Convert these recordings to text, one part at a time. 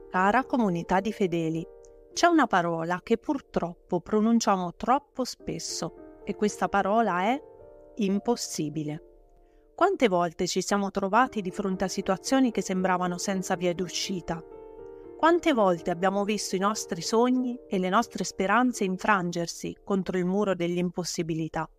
Cara comunità di fedeli, c'è una parola che purtroppo pronunciamo troppo spesso e questa parola è impossibile. Quante volte ci siamo trovati di fronte a situazioni che sembravano senza via d'uscita? Quante volte abbiamo visto i nostri sogni e le nostre speranze infrangersi contro il muro dell'impossibilità?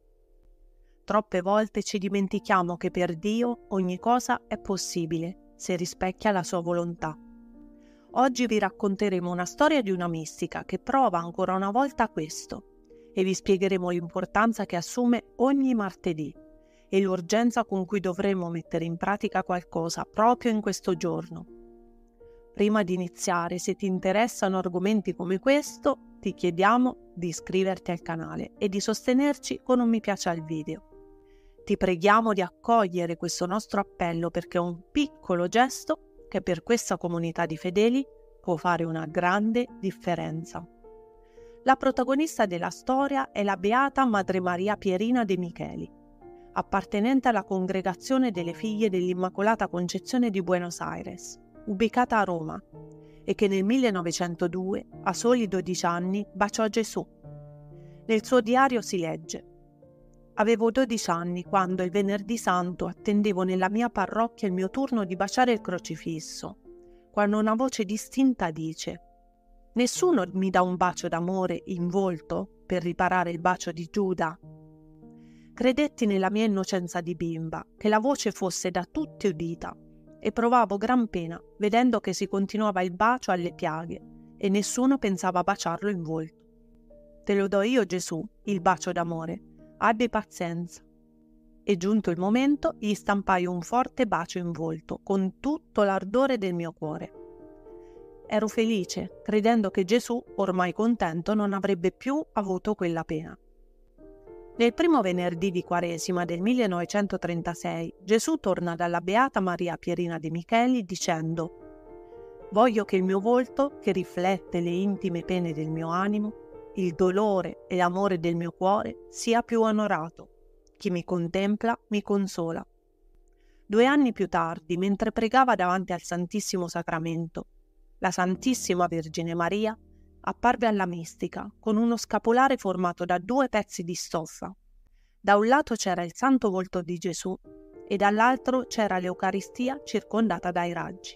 Troppe volte ci dimentichiamo che per Dio ogni cosa è possibile se rispecchia la sua volontà. Oggi vi racconteremo una storia di una mistica che prova ancora una volta questo e vi spiegheremo l'importanza che assume ogni martedì e l'urgenza con cui dovremo mettere in pratica qualcosa proprio in questo giorno. Prima di iniziare, se ti interessano argomenti come questo, ti chiediamo di iscriverti al canale e di sostenerci con un mi piace al video. Ti preghiamo di accogliere questo nostro appello perché è un piccolo gesto che per questa comunità di fedeli può fare una grande differenza. La protagonista della storia è la beata Madre Maria Pierina de Micheli, appartenente alla congregazione delle Figlie dell'Immacolata Concezione di Buenos Aires, ubicata a Roma, e che nel 1902, a soli 12 anni, baciò Gesù. Nel suo diario si legge: «Avevo 12 anni quando il venerdì santo attendevo nella mia parrocchia il mio turno di baciare il crocifisso, quando una voce distinta dice: nessuno mi dà un bacio d'amore in volto per riparare il bacio di Giuda». Credetti nella mia innocenza di bimba che la voce fosse da tutti udita e provavo gran pena vedendo che si continuava il bacio alle piaghe e nessuno pensava a baciarlo in volto. «Te lo do io, Gesù, il bacio d'amore. Abbi pazienza». E giunto il momento, gli stampai un forte bacio in volto, con tutto l'ardore del mio cuore. Ero felice, credendo che Gesù, ormai contento, non avrebbe più avuto quella pena. Nel primo venerdì di Quaresima del 1936, Gesù torna dalla Beata Maria Pierina de Micheli dicendo: «Voglio che il mio volto, che riflette le intime pene del mio animo, il dolore e l'amore del mio cuore, sia più onorato. Chi mi contempla mi consola». 2 anni più tardi, mentre pregava davanti al Santissimo Sacramento, la Santissima Vergine Maria apparve alla mistica con uno scapolare formato da 2 pezzi di stoffa. Da un lato c'era il santo volto di Gesù e dall'altro c'era l'Eucaristia circondata dai raggi.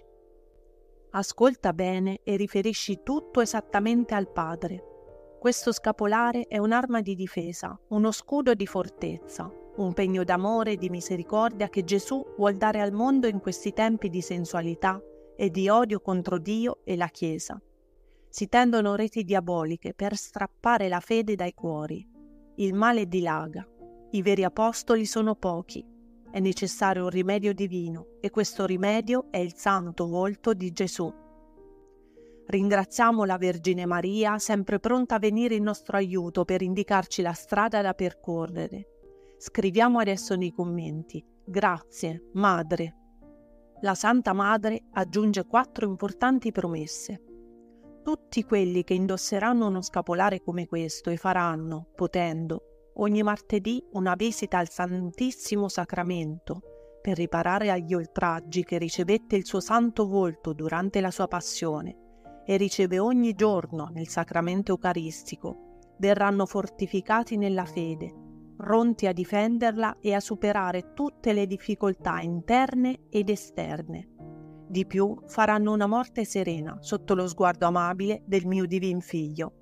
«Ascolta bene e riferisci tutto esattamente al Padre. Questo scapolare è un'arma di difesa, uno scudo di fortezza, un pegno d'amore e di misericordia che Gesù vuol dare al mondo in questi tempi di sensualità e di odio contro Dio e la Chiesa. Si tendono reti diaboliche per strappare la fede dai cuori. Il male dilaga. I veri apostoli sono pochi. È necessario un rimedio divino e questo rimedio è il santo volto di Gesù. Ringraziamo la Vergine Maria, sempre pronta a venire in nostro aiuto per indicarci la strada da percorrere. Scriviamo adesso nei commenti: grazie, Madre». La Santa Madre aggiunge 4 importanti promesse. Tutti quelli che indosseranno uno scapolare come questo e faranno, potendo, ogni martedì una visita al Santissimo Sacramento per riparare agli oltraggi che ricevette il suo santo volto durante la sua passione e riceve ogni giorno nel sacramento eucaristico, verranno fortificati nella fede, pronti a difenderla e a superare tutte le difficoltà interne ed esterne. Di più, faranno una morte serena sotto lo sguardo amabile del mio divin Figlio.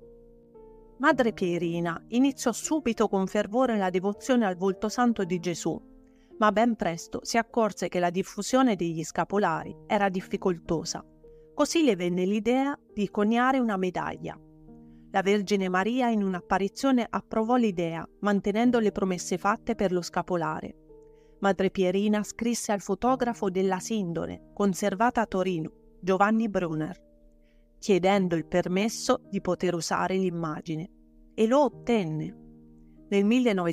Madre Pierina iniziò subito con fervore la devozione al volto santo di Gesù, ma ben presto si accorse che la diffusione degli scapolari era difficoltosa. Così le venne l'idea di coniare una medaglia. La Vergine Maria in un'apparizione approvò l'idea, mantenendo le promesse fatte per lo scapolare. Madre Pierina scrisse al fotografo della Sindone, conservata a Torino, Giovanni Brunner, chiedendo il permesso di poter usare l'immagine, e lo ottenne. Nel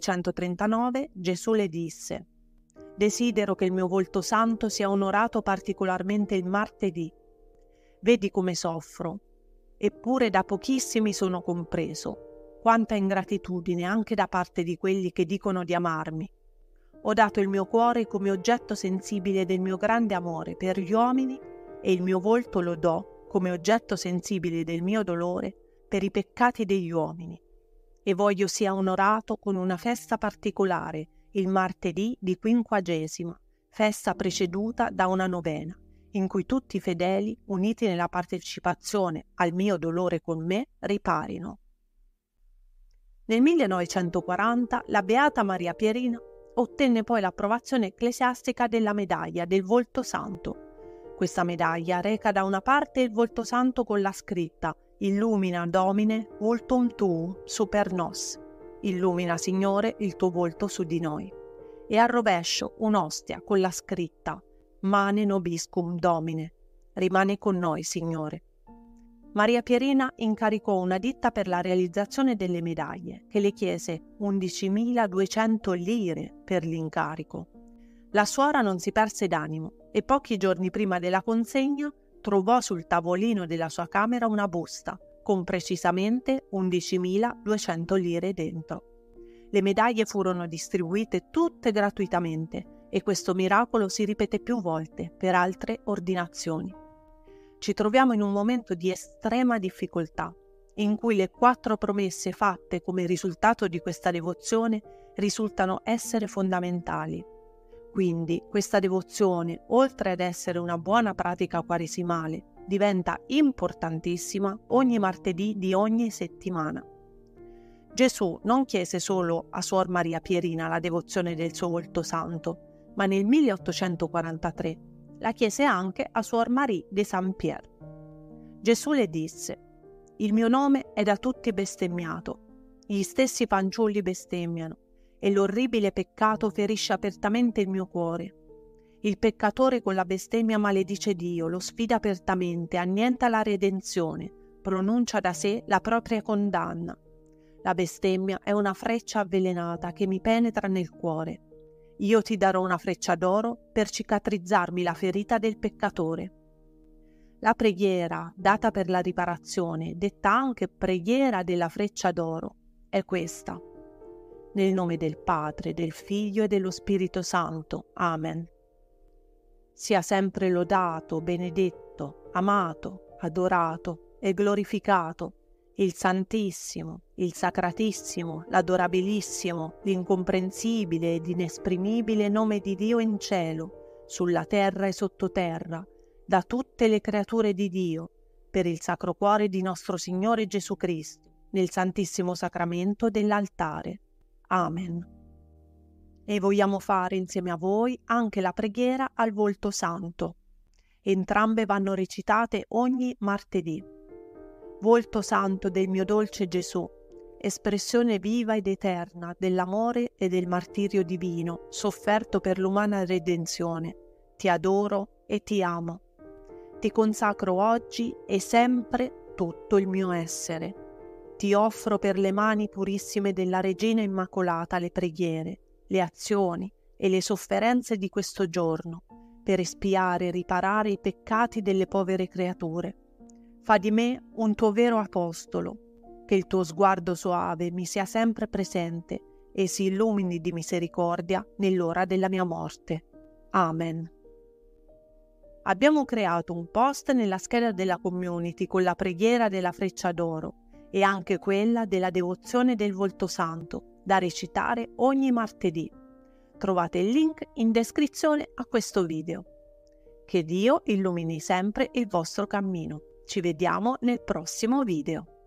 1939 Gesù le disse: «Desidero che il mio volto santo sia onorato particolarmente il martedì. Vedi come soffro, eppure da pochissimi sono compreso. Quanta ingratitudine anche da parte di quelli che dicono di amarmi. Ho dato il mio cuore come oggetto sensibile del mio grande amore per gli uomini e il mio volto lo do come oggetto sensibile del mio dolore per i peccati degli uomini, e voglio sia onorato con una festa particolare il martedì di Quinquagesima, festa preceduta da una novena, in cui tutti i fedeli, uniti nella partecipazione al mio dolore con me, riparino. Nel 1940 la Beata Maria Pierina ottenne poi l'approvazione ecclesiastica della medaglia del Volto Santo. Questa medaglia reca da una parte il volto santo con la scritta Illumina Domine voltum tuum super nos, illumina Signore il tuo volto su di noi, e al rovescio un'ostia con la scritta Mane nobiscum Domine, rimane con noi Signore. Maria Pierina incaricò una ditta per la realizzazione delle medaglie, che le chiese 11.200 lire per l'incarico. La suora non si perse d'animo e pochi giorni prima della consegna trovò sul tavolino della sua camera una busta con precisamente 11.200 lire dentro. Le medaglie furono distribuite tutte gratuitamente e questo miracolo si ripeté più volte per altre ordinazioni. Ci troviamo in un momento di estrema difficoltà, in cui le 4 promesse fatte come risultato di questa devozione risultano essere fondamentali. Quindi questa devozione, oltre ad essere una buona pratica quaresimale, diventa importantissima ogni martedì di ogni settimana. Gesù non chiese solo a Suor Maria Pierina la devozione del suo volto santo, ma nel 1843 la chiese anche a Suor Marie de Saint-Pierre. Gesù le disse: «Il mio nome è da tutti bestemmiato, gli stessi fanciulli bestemmiano, e l'orribile peccato ferisce apertamente il mio cuore. Il peccatore con la bestemmia maledice Dio, lo sfida apertamente, annienta la redenzione, pronuncia da sé la propria condanna. La bestemmia è una freccia avvelenata che mi penetra nel cuore. Io ti darò una freccia d'oro per cicatrizzarmi la ferita del peccatore». La preghiera data per la riparazione, detta anche preghiera della freccia d'oro, è questa: nel nome del Padre, del Figlio e dello Spirito Santo. Amen. Sia sempre lodato, benedetto, amato, adorato e glorificato il Santissimo, il Sacratissimo, l'Adorabilissimo, l'Incomprensibile ed Inesprimibile nome di Dio in cielo, sulla terra e sottoterra, da tutte le creature di Dio, per il Sacro Cuore di nostro Signore Gesù Cristo, nel Santissimo Sacramento dell'altare. Amen. E vogliamo fare insieme a voi anche la preghiera al Volto Santo. Entrambe vanno recitate ogni martedì. Volto Santo del mio dolce Gesù, espressione viva ed eterna dell'amore e del martirio divino sofferto per l'umana redenzione, ti adoro e ti amo. Ti consacro oggi e sempre tutto il mio essere. Ti offro per le mani purissime della Regina Immacolata le preghiere, le azioni e le sofferenze di questo giorno, per espiare e riparare i peccati delle povere creature. Fa di me un tuo vero apostolo, che il tuo sguardo soave mi sia sempre presente e si illumini di misericordia nell'ora della mia morte. Amen. Abbiamo creato un post nella scheda della community con la preghiera della freccia d'oro e anche quella della devozione del Volto Santo, da recitare ogni martedì. Trovate il link in descrizione a questo video. Che Dio illumini sempre il vostro cammino. Ci vediamo nel prossimo video.